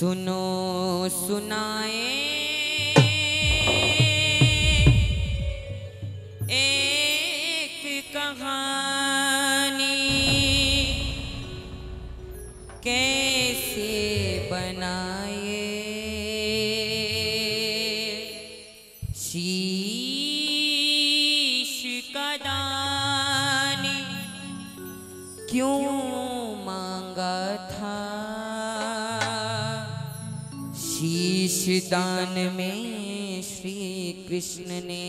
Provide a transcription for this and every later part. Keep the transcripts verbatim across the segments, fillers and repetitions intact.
सुनो सुनाए एक कहानी, कैसे बनाए शीश का दानी, क्यों मांगा था शीश दान में श्री कृष्ण ने,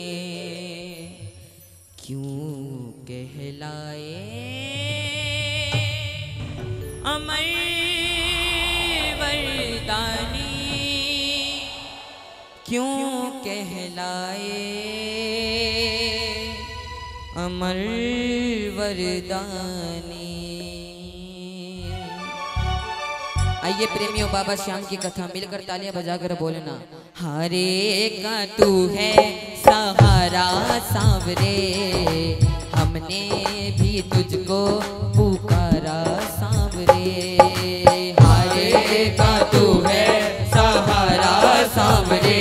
क्यों कहलाए अमर वरदानी, क्यों कहलाए अमर वरदानी। आइए प्रेमियों, बाबा श्याम की कथा मिलकर तालियां बजाकर बोलना। हरे का तू है सहारा सांवरे, हमने भी तुझको पुकारा सांवरे। हरे का तू है सहारा सांवरे,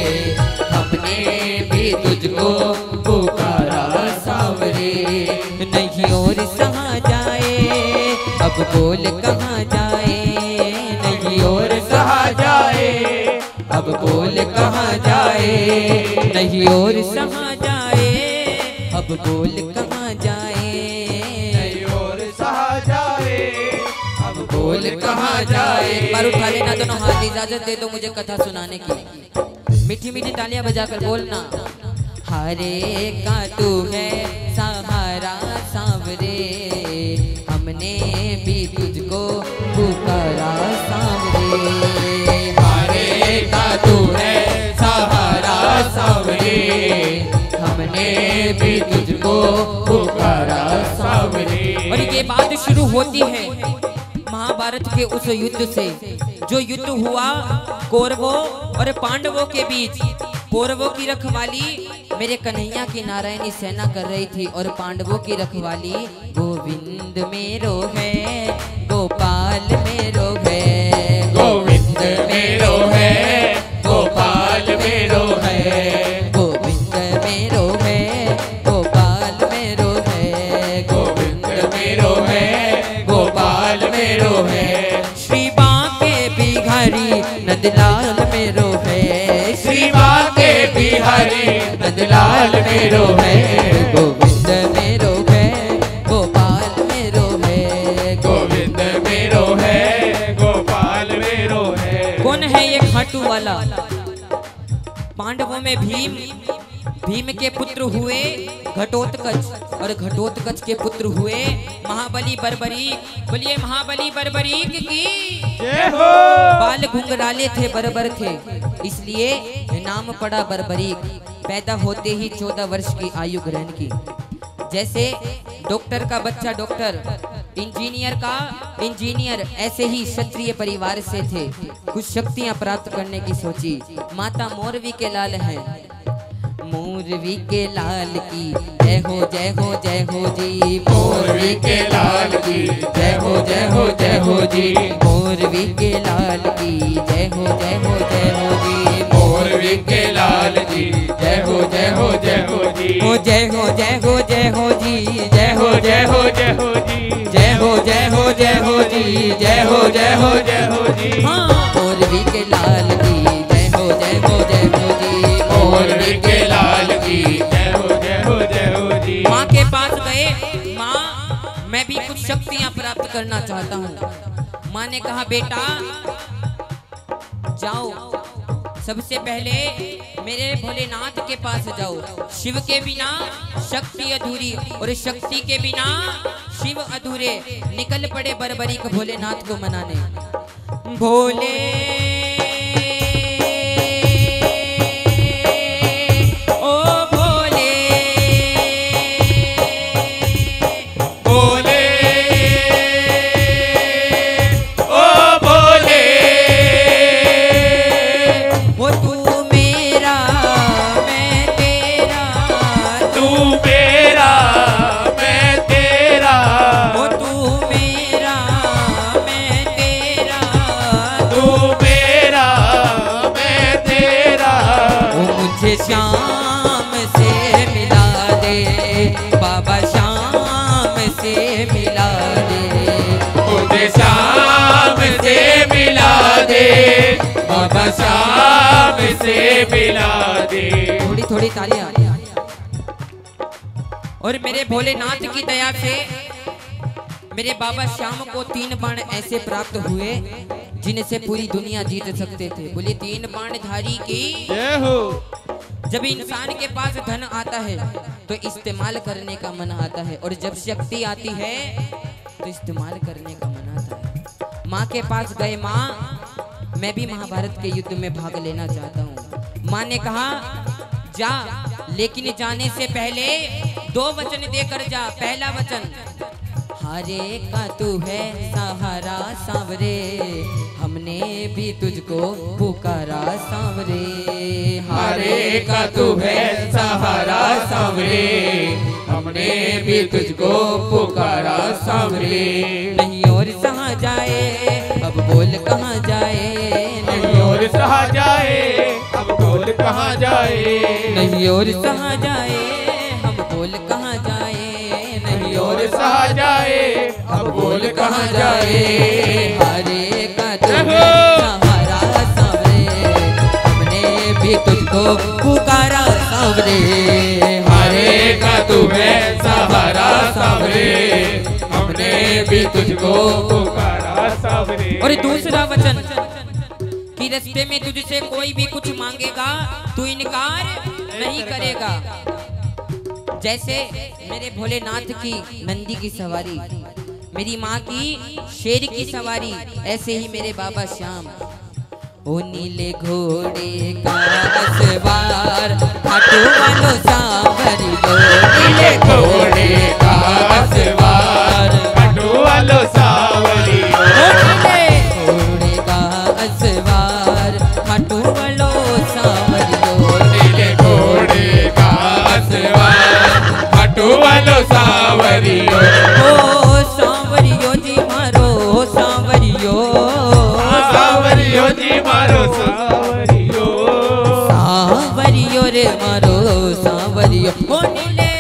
हमने भी तुझको पुकारा सांवरे। नहीं और सहा जाए अब बोल कहाँ जाए, नहीं और सहा जाए अब बोल कहाँ जाए, नहीं और सहा जाए अब बोल कहाँ जाए, नहीं और सहा जाए अब बोल कहाँ जाए। एक बार उठा लेना दोनों हाथ, इजाजत दे दो मुझे कथा सुनाने की। मीठी मीठी तालियां बजाकर बोलना। हरे का तू है सहारा सांवरे, हमने भी तुझको पुकारा सांवरे। हरे का तू है सहारा सांवरे, हमने भी तुझको पुकारा सांवरे। और ये बात शुरू होती है महाभारत के उस युद्ध से, जो युद्ध हुआ कौरवों और पांडवों के बीच। कौरवों की रखवाली मेरे कन्हैया की नारायणी सेना कर रही थी, और पांडवों की रखवाली गोविंद मेरो है, गोपाल मेरो है, गोविंद मेरो है, गोपाल मेरो है, गोविंद मेरो है, गोपाल मेरो है, गोविंद मेरो है, गोपाल मेरो है। श्री बांके बिहारी नंदलाल मेरो है, श्री बांके बिहारी नंदलाल मेरो है, गोविंद मेरो है, गोपाल मेरो है, गोविंद मेरो है, गोपाल मेरो है। कौन है ये खाटू वाला? पांडवों में भीम, भीम के पुत्र हुए घटोत्कच, और घटोत्कच के पुत्र हुए महाबली बर्बरीक। बोलिए महाबली बर्बरीक की जय हो। बाल घुंघराले थे, बर्बर थे, इसलिए नाम पड़ा बर्बरीक। पैदा होते ही चौदह वर्ष की आयु ग्रहण की। जैसे डॉक्टर का बच्चा डॉक्टर, इंजीनियर का इंजीनियर, ऐसे ही क्षत्रिय परिवार से थे। कुछ शक्तियां प्राप्त करने की सोची। माता मोरवी के लाल हैं, मोरवी के लाल की जय हो जय हो जय हो जी, मोरवी के लाल की जय हो जय हो जय हो जी, मोरवी के लाल की जय हो जय हो जय हो जी, मोरवी के लाल की जय हो जय हो जय हो जी, हो जय हो जय हो जय हो जी, जय हो जय हो जय हो जी, जय हो जय हो जय हो जी, जय हो जय हो जय हो जी। हाँ, मोरवी के लाल की जय हो जय हो जय हो जी, मोरवी के लाल की जय हो जय हो जय हो जी। माँ के पास गए, माँ मैं भी कुछ शक्तियाँ प्राप्त करना चाहता हूँ। माँ ने कहा बेटा जाओ, सबसे पहले मेरे भोलेनाथ के पास जाओ। शिव के बिना शक्ति अधूरी, और शक्ति के बिना शिव अधूरे। निकल पड़े बर्बरीक भोलेनाथ को मनाने। भोले तू दे, बाबा श्याम से मिला दे। थोड़ी थोड़ी तालियां। और मेरे भोलेनाथ की दया से मेरे बाबा श्याम को तीन बाण ऐसे प्राप्त हुए जिनसे पूरी दुनिया जीत सकते थे। बोले तीन बाण धारी की जय हो। जब इंसान के पास धन आता है तो इस्तेमाल करने का मन आता है, और जब शक्ति आती है तो इस्तेमाल करने का मन आता है। माँ के पास गए, माँ मैं भी महाभारत के युद्ध में भाग लेना चाहता हूँ। माँ ने कहा जा, लेकिन जाने से पहले दो वचन देकर जा। पहला वचन, हारे का तू है सहारा सांवरे, हमने भी तुझको पुकारा सांवरे। हारे का तू है सहारा सांवरे, हमने भी तुझको पुकारा सांवरे। नहीं और सहा जाए अब बोल कहाँ जाए, नहीं और सहा जाए अब बोल कहाँ जाए, नहीं और सहा जाए हम बोल कहाँ जाए, नहीं और सहा जाए अब बोल कहाँ जाए। हारे का तू है सहारा सांवरे, हमने भी तुझको पुकारा सांवरे। हारे का तू है सहारा सांवरे, हमने भी तुझको पुकारा सांवरे। और दूसरा वचन कि रास्ते में तुझसे कोई भी कुछ मांगेगा तू इनकार नहीं करेगा। जैसे मेरे भोलेनाथ की नंदी की सवारी, मेरी माँ की शेर की सवारी, ऐसे ही मेरे बाबा श्याम ओ नीले घोड़े का सवार, खाटू वालो सांवरी लो, नीले घोड़े का सवार, खाटू वालो सांवरी लो। नीले घोड़े का सवार, खाटू वालो सांवरी लो, नीले घोड़े का सवार, खाटू वालो सांवरी लो। ओ सांवरियो जी मारो सांवरियो, सांवरियो जी मारो सांवरियो, सांवरियो रे मारो सांवरियो। ओ नीले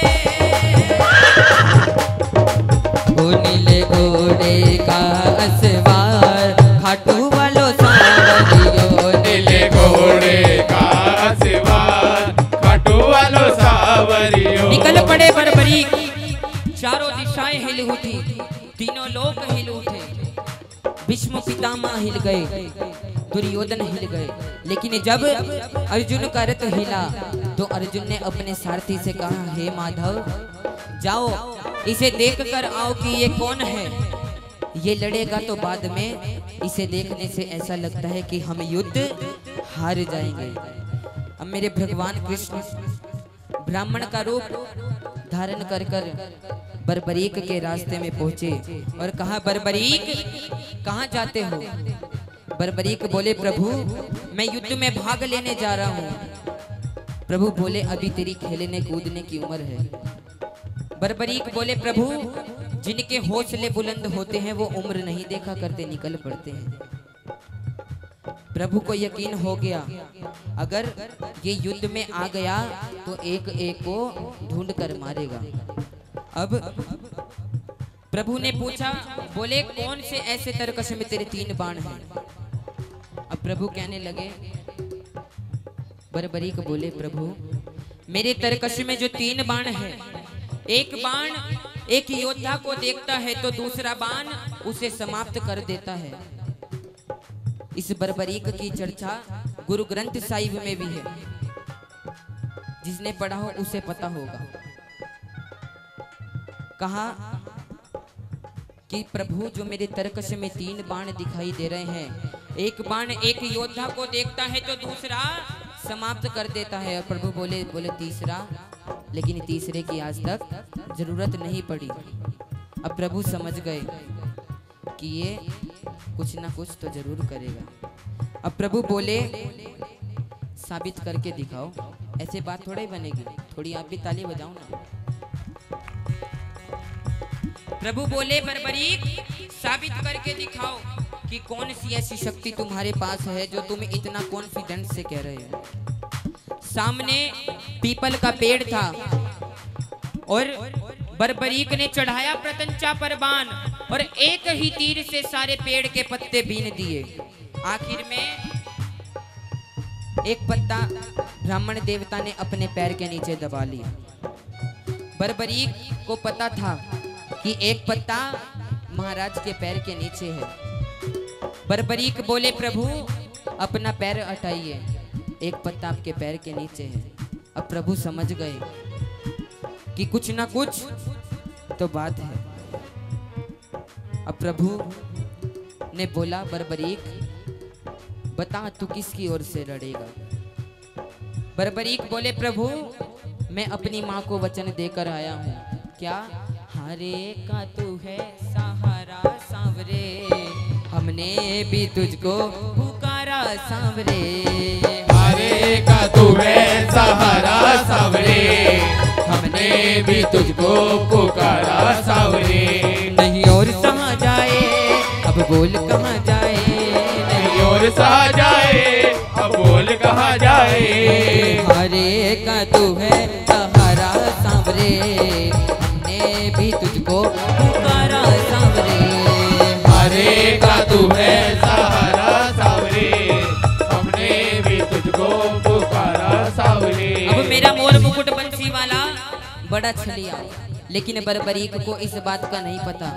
ओ नीले घोड़े का सवार, खाटू वालो सांवरियो, नीले घोड़े का सवार, खाटू वालो सांवरियो। निकल पड़े बरबरी, चारों दिशाएं हिल उठी, तीनों लोग हिल उठे। भीष्म पितामह हिल गए, दुर्योधन हिल गए, लेकिन जब अर्जुन का रथ हिला तो अर्जुन ने अपने सारथी से कहा, हे माधव जाओ इसे देख कर आओ कि ये कौन है। ये लड़ेगा तो बाद में इसे देखने से ऐसा लगता है कि हम युद्ध हार जाएंगे। अब मेरे भगवान कृष्ण ब्राह्मण का रूप धारण कर कर बरबरीक के रास्ते में पहुंचे और कहा, बरबरीक कहाँ जाते हो। बरबरीक बोले, प्रभु मैं युद्ध में भाग लेने जा रहा हूँ। प्रभु बोले, अभी तेरी खेलने कूदने की उम्र है। बरबरीक बोले, प्रभु जिनके हौसले बुलंद होते हैं वो उम्र नहीं देखा करते, निकल पड़ते हैं। प्रभु को यकीन हो गया अगर ये युद्ध में आ गया तो एक एक को ढूंढ कर मारेगा। अब प्रभु ने पूछा, बोले कौन से ऐसे तरकश में तेरे तीन बाण हैं। अब प्रभु कहने लगे, बरबरीक बोले, प्रभु मेरे तरकश में जो तीन बाण हैं, एक बाण एक योद्धा को देखता है तो दूसरा बाण उसे समाप्त कर देता है। इस बरबरीक की चर्चा गुरु ग्रंथ साहिब में भी है, जिसने पढ़ा हो उसे पता होगा। कहा कि प्रभु जो मेरे तरकश में तीन बाण दिखाई दे रहे हैं, एक बाण एक योद्धा को देखता है तो दूसरा समाप्त कर देता है। और प्रभु बोले बोले तीसरा, लेकिन तीसरे की आज तक जरूरत नहीं पड़ी। अब प्रभु समझ गए कि ये कुछ ना कुछ तो जरूर करेगा। अब प्रभु बोले, साबित करके दिखाओ। ऐसे बात थोड़ा ही बनेगी, थोड़ी आप भी ताली बजाओ ना। प्रभु बोले, बरबरीक साबित करके दिखाओ कि कौन सी ऐसी शक्ति तुम्हारे पास है जो तुम इतना कॉन्फिडेंस से कह रहे हो। सामने पीपल का पेड़ था और बरबरीक ने चढ़ाया प्रतंचा पर बाण और एक ही तीर से सारे पेड़ के पत्ते बीन दिए। आखिर में एक पत्ता ब्राह्मण देवता ने अपने पैर के नीचे दबा लिया। बरबरीक को पता था कि एक पत्ता महाराज के पैर के नीचे है। बरबरीक बोले, प्रभु अपना पैर हटाइए, एक पत्ता आपके पैर के नीचे है। अब प्रभु समझ गए कि कुछ ना कुछ तो बात है। अब प्रभु ने बोला, बरबरीक बता तू किसकी ओर से लड़ेगा। बरबरीक बोले, प्रभु मैं अपनी माँ को वचन देकर आया हूँ। क्या? हरे का तू है सहारा सांवरे, हमने भी तुझको पुकारा सांवरे। हरे का तू है सहारा सांवरे, हमने भी तुझको पुकारा सांवरे। नहीं और सहा जाए अब बोल कहाँ जाए, नहीं और सहा जाए अब बोल कहाँ जाए। हरे का तू है सहारा सांवरे, हमने भी तुझको पुकारा सांवरे। हरे का तू है सहारा सांवरे, हमने भी तुझको पुकारा सांवरे। अब मेरा मोर मुकुट बंसी वाला बड़ा छलिया, लेकिन बरबरीक को इस बात का नहीं पता।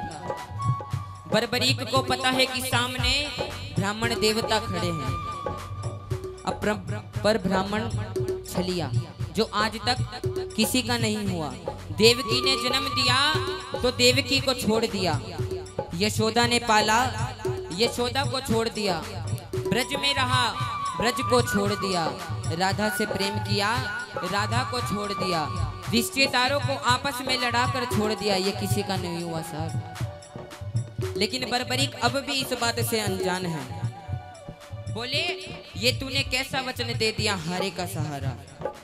बरबरीक को पता है कि सामने ब्राह्मण देवता खड़े हैं। अब पर ब्राह्मण छलिया जो आज तक किसी का नहीं हुआ। देवकी ने जन्म दिया तो देवकी को छोड़ दिया, यशोदा ने पाला, यशोदा को छोड़ दिया, ब्रज में रहा, ब्रज को छोड़ दिया, राधा से प्रेम किया, राधा को छोड़ दिया, रिश्तेदारों को आपस में लड़ाकर छोड़ दिया। ये किसी का नहीं हुआ साहब। लेकिन बरबरीक अब भी इस बात से अनजान है। बोले, ये तूने कैसा वचन दे दिया, हारे का सहारा।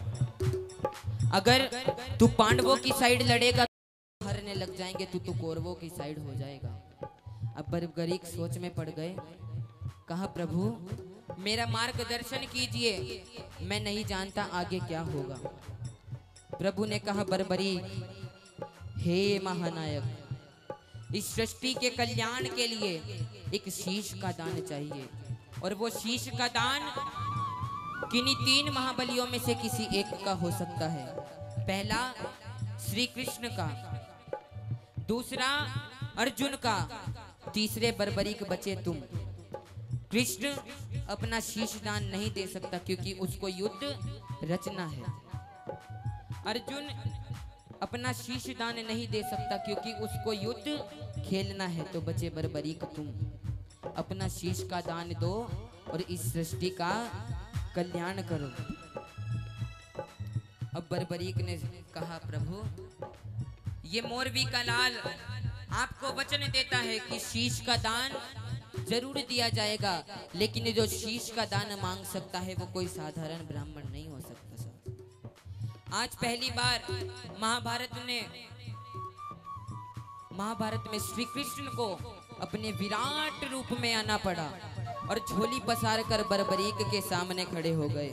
अगर तू पांडवों की साइड लड़ेगा तो हारने लग जाएंगे, तू तो कौरवों की साइड हो जाएगा। अब बरबरीक सोच में पड़ गए। कहा, प्रभु मेरा मार्गदर्शन कीजिए, मैं नहीं जानता आगे क्या होगा। प्रभु ने कहा, बरबरीक हे महानायक, इस सृष्टि के कल्याण के लिए एक शीश का दान चाहिए, और वो शीश का दान किन्हीं तीन महाबलियों में से किसी एक का हो सकता है। पहला श्री कृष्ण का, दूसरा अर्जुन का, तीसरे बरबरीक बचे तुम। कृष्ण अपना शीश दान नहीं दे सकता क्योंकि उसको युद्ध रचना है। अर्जुन अपना शीश दान नहीं दे सकता क्योंकि उसको युद्ध खेलना है। तो बचे बरबरीक तुम, अपना शीश का दान दो और इस सृष्टि का कल्याण करो। अब बरबरीक ने कहा, प्रभु ये मोरवी का लाल आपको वचन देता है कि शीश का दान जरूर दिया जाएगा, लेकिन जो शीश का दान मांग सकता है वो कोई साधारण ब्राह्मण नहीं हो सकता। आज पहली बार महाभारत ने महाभारत में श्री कृष्ण को अपने विराट रूप में आना पड़ा और झोली पसार कर बरबरीक के सामने खड़े हो गए।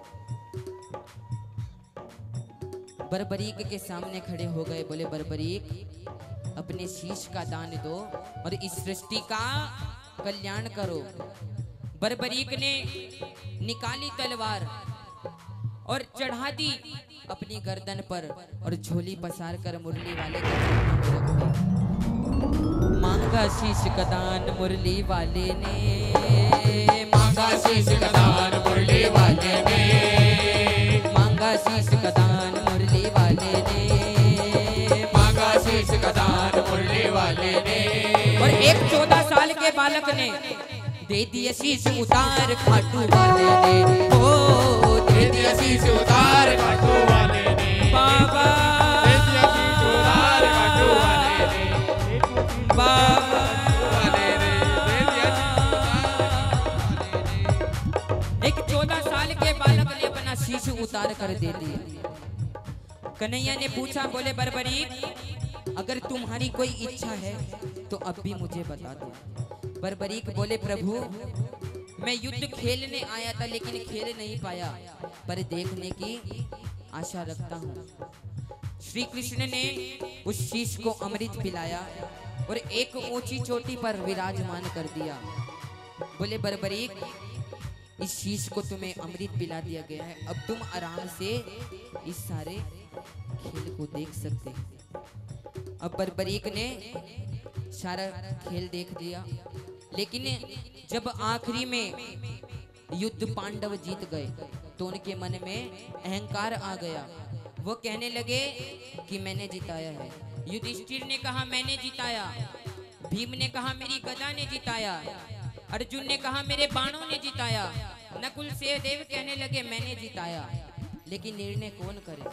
बरबरीक के सामने खड़े हो गए, बोले, बरबरीक अपने शीश का दान दो और इस सृष्टि का कल्याण करो। बरबरीक ने निकाली तलवार और चढ़ा दी अपनी गर्दन पर और झोली पसार कर मुरली वाले के सामने रख दी। मांगा शीश का दान मुरली वाले ने, मांगा शीश का दान मुरली वाले ने, मांगा शीश का दान मुरली वाले ने, मांगा शीश का दान मुरली वाले ने। और एक चौदह साल के बालक ने दे दिया शीश उतार खाटू वाले ने, ओ दे दिया शीश उतार खाटू वाले ने, बाबा दे दिया शीश उतार खाटू वाले ने, बाबा वाले ने, दे दिया शीश उतार वाले ने। एक चौदह साल के बालक ने अपना शीश उतार कर दे दिया। कन्हैया ने पूछा, बोले, बरबरीक अगर तुम्हारी कोई इच्छा है तो अब भी मुझे बता दो। बरबरीक बोले, प्रभु मैं युद्ध खेलने आया था लेकिन खेल नहीं पाया, पर देखने की आशा रखता हूँ। श्री कृष्ण ने उस शीश को अमृत पिलाया और एक ऊंची चोटी पर विराजमान कर दिया। बोले बर्बरीक, इस शीश को तुम्हें अमृत पिला दिया गया है, अब तुम आराम से इस सारे खेल को देख सकते हैं। अब बर्बरीक ने सारा खेल देख लिया, लेकिन जब आखिरी में युद्ध पांडव जीत गए तो उनके मन में अहंकार आ गया। वो कहने लगे कि मैंने जिताया है। युधिष्ठिर ने कहा मैंने जिताया, भीम ने कहा मेरी गदा ने जिताया, अर्जुन ने कहा मेरे बाणों ने जिताया, नकुल सहदेव कहने लगे मैंने जिताया। लेकिन निर्णय कौन करे?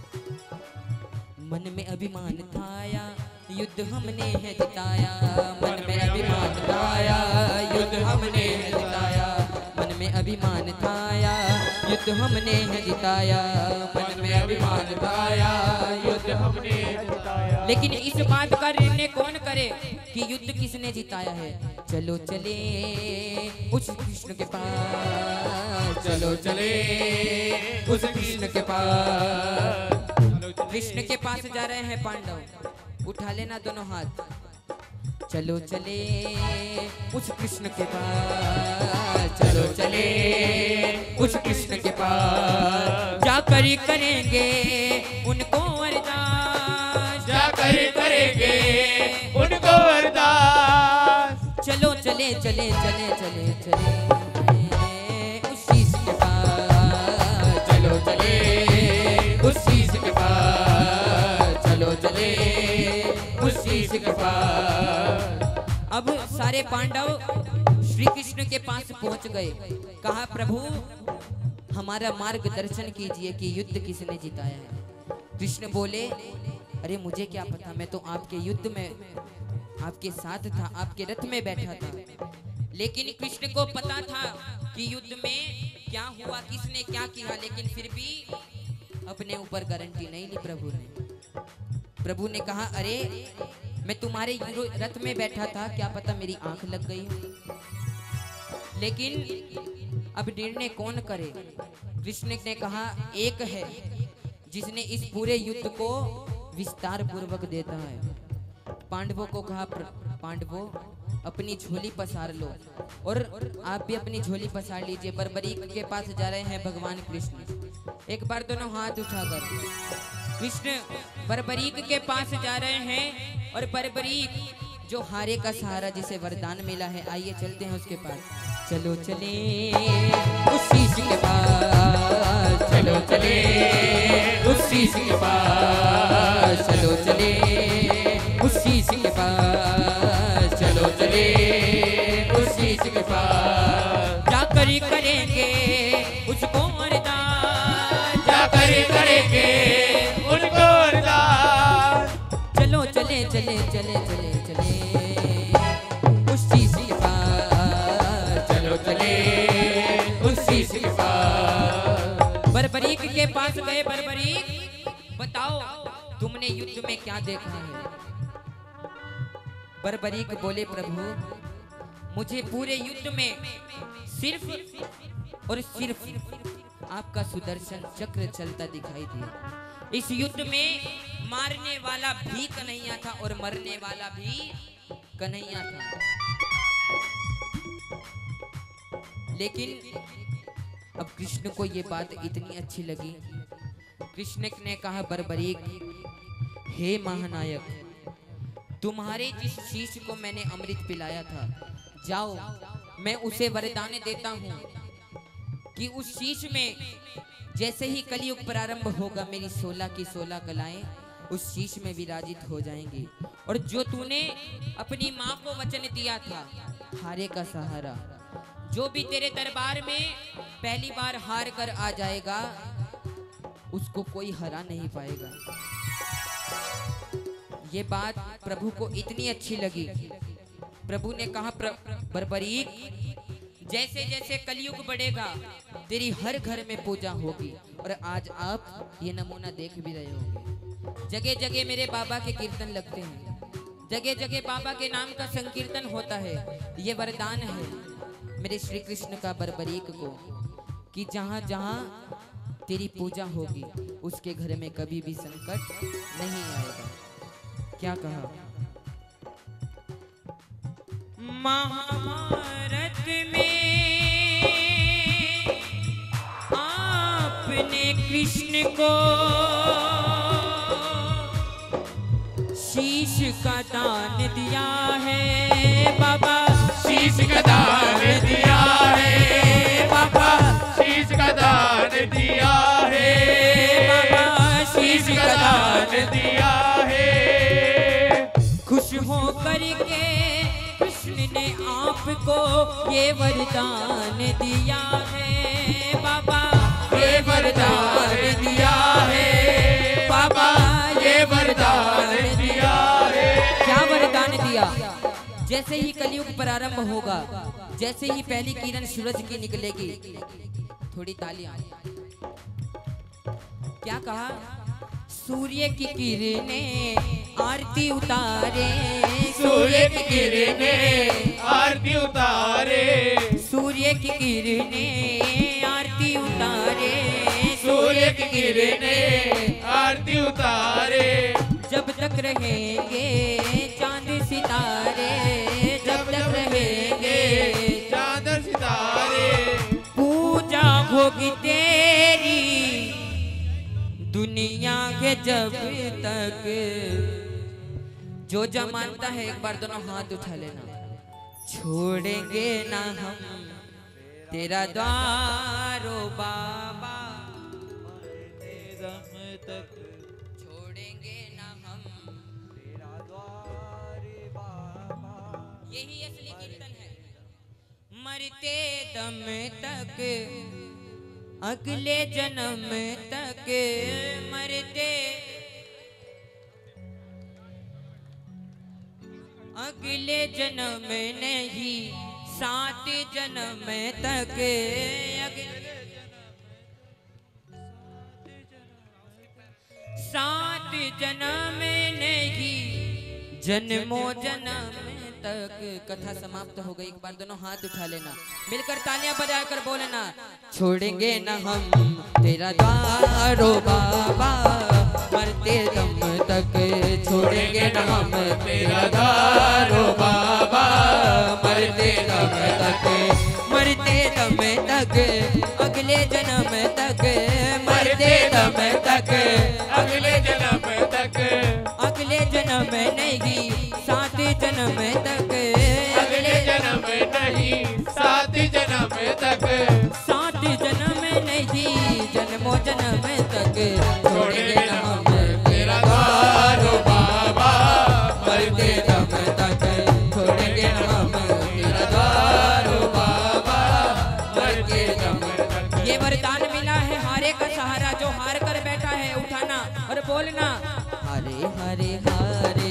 मन में अभिमान थाया, युद्ध हमने है जिताया। मन में अभिमान थाया, युद्ध हमने है जिताया। मन में अभिमान थाया, युद्ध हमने है जिताया। मन में अभिमान थाया, युद्ध हमने है जिताया। लेकिन इस बात का निर्णय कौन करे कि युद्ध किसने जिताया है? चलो चले उस कृष्ण के पास, चलो चले उस कृष्ण के पास। कृष्ण के पास जा रहे हैं पांडव, उठा लेना दोनों हाथ। चलो चले उस कृष्ण के पास, चलो चले उस कृष्ण के पास। जाकर करेंगे उनको अरदास, जाकर करेंगे उनको अरदास। चलो चले चले चले चले चले उस शीश के पास, चलो चले उस शीश के पास, चलो चले उस शीश के पास। अब सारे पांडव श्री कृष्ण के पास पहुंच गए। कहा प्रभु हमारा मार्गदर्शन कीजिए कि युद्ध किसने जिताया है। कृष्ण बोले अरे मुझे क्या पता, मैं तो आपके युद्ध में आपके साथ था, आपके रथ में बैठा था। लेकिन कृष्ण को पता था कि युद्ध में क्या हुआ, किसने क्या किया, लेकिन फिर भी अपने ऊपर गारंटी नहीं ली प्रभु ने। प्रभु ने कहा अरे मैं तुम्हारे रथ में बैठा था, क्या पता मेरी आंख लग गई हो। लेकिन अब निर्णय कौन करे? कृष्ण ने कहा एक है जिसने इस पूरे युद्ध को विस्तार पूर्वक देता है। पांडवों को कहा पांडवों अपनी झोली पसार लो, और आप भी अपनी झोली पसार लीजिए। बर्बरीक के पास जा रहे हैं भगवान कृष्ण। एक बार दोनों हाथ उठाकर कृष्ण बर्बरीक के पास जा रहे हैं, और बर्बरीक जो हारे का सहारा जिसे वरदान मिला है, आइए चलते हैं उसके पास। चलो चले उस शीश के पास, चलो चले उस शीश के पास, चलो चले उस शीश के पास, चलो चले उस शीश के पास। जाकर करेंगे उसको अरदास, जाकर करेंगे उनको अरदास। चलो चले चले चले चले चले उस शीश के पास, चलो चले उस शीश के पास। बर्बरीक के पास गए। बर्बरीक बताओ तुमने युद्ध में क्या देखा है? बर्बरीक बोले प्रभु मुझे पूरे युद्ध में सिर्फ और सिर्फ आपका सुदर्शन चक्र चलता दिखाई दिया। इस युद्ध में मारने वाला भी कन्हैया था और मरने वाला भी कन्हैया था। लेकिन अब कृष्ण को ये बात इतनी अच्छी लगी। कृष्ण ने कहा बर्बरीक हे महानायक, तुम्हारे जिस शीश को मैंने अमृत पिलाया था, जाओ मैं उसे वरदान देता हूँ कि उस शीश में जैसे ही कलयुग प्रारंभ होगा, मेरी सोलह की सोलह कलाएं उस शीश में विराजित हो जाएंगी। और जो तूने अपनी माँ को वचन दिया था हारे का सहारा, जो भी तेरे दरबार में पहली बार हार कर आ जाएगा उसको कोई हरा नहीं पाएगा। ये बात प्रभु को इतनी अच्छी लगी। प्रभु ने कहा बर्बरीक जैसे जैसे कलयुग बढ़ेगा तेरी हर घर में पूजा होगी। और आज आप ये नमूना देख भी रहे होंगे, जगह जगह मेरे बाबा के कीर्तन लगते हैं, जगह जगह बाबा के नाम का संकीर्तन होता है। ये वरदान है मेरे श्री कृष्ण का बर्बरीक को कि जहाँ जहाँ तेरी पूजा होगी उसके घर में कभी भी संकट नहीं आएगा। क्या कहा? महाभारत में आपने कृष्ण को शीश का दान दिया है बाबा, शीश का दान दिया है बाबा, शीश का दान दिया है बाबा, शीश का दान दिया है। खुश हो करके कृष्ण ने आपको ये वरदान दिया है बाबा, ये वरदान दिया है बाबा, ये वरदान दिया है। क्या वरदान दिया? जैसे ही कलयुग प्रारंभ होगा, जैसे ही पहली किरण सूरज की निकलेगी, थोड़ी तालियां, क्या कहा? सूर्य की किरणें आरती उतारे, सूर्य की किरणें आरती उतारे, सूर्य की किरणें आरती उतारे, सूर्य की किरणें आरती उतारे। जब तक रहेंगे चांद सितारे, जब तक रहेंगे चांद सितारे, पूजा होगी तेरी दुनिया के जब तक। जो जो मानता है एक बार दोनों हाथ उठा लेना। छोड़ेंगे ना हम तेरा द्वारो बाबा, छोड़ेंगे ना हम तेरा द्वार बाबा। यही असली कीर्तन है। मरते दम तक, अगले जन्म तक, मरते अगले जन्म नहीं, सात जन्म तक, सात जन्म नहीं, जन्मों जन्म तक। कथा समाप्त हो गई। एक बार दोनों हाथ उठा लेना, मिलकर तालियां बजाकर बोलना। छोड़ेंगे न हम तेरा द्वारो बाबा, मरते दम तक। छोड़ेंगे न हम तेरा द्वारो बाबा, मरते दम तक, मरते दम तक, अगले जन्म तक, मरते दम तक, अगले जन्म तक, अगले जन्म नहीं, सात जन्म तक, अगले जन्म नहीं, सात जन्म तक, सात जन्म नहीं, जन्मों जन्म तक। छोड़ेंगे न हम तेरा द्वारो बाबा, मरते दम तक। छोड़ेंगे न हम तेरा द्वारो बाबा, मरते दम तक। ये वरदान मिला है हारे का सहारा। जो हार कर बैठा है उठाना और बोलना, हरे हरे हरे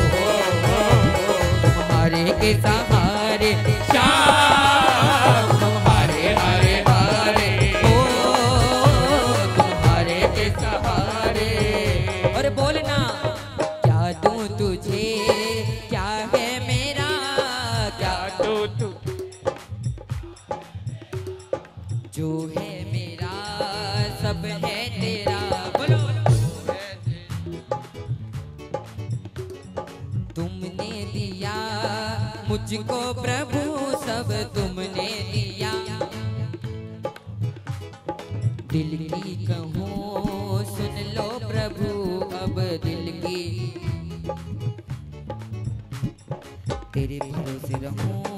हरे के सहारे श्याम, हरे हरे हरे ओ तुम्हारे के सहारे। और बोलना, क्या दूं तुझे, क्या है मेरा, क्या तू तू जो है मेरा, सब है तेरा। बोलो, तुमने दिया मुझको प्रभु, सब तुमने दिया। दिल की कहूँ सुन लो प्रभु, अब दिल की। तेरे भरोसे रहूं